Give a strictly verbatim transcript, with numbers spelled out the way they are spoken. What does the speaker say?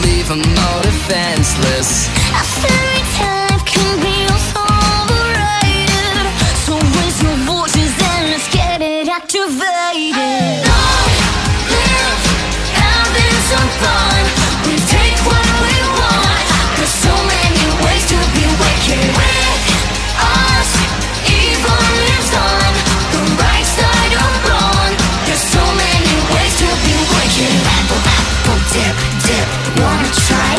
leave them all defenseless. A fairy tale can be also overrated, so raise your voices and let's get it activated. Long live having some fun. We take what we want. There's so many ways to be wicked. With us, evil lives on the right side of wrong. There's so many ways to be wicked. Apple, apple, dip, dip. Wanna try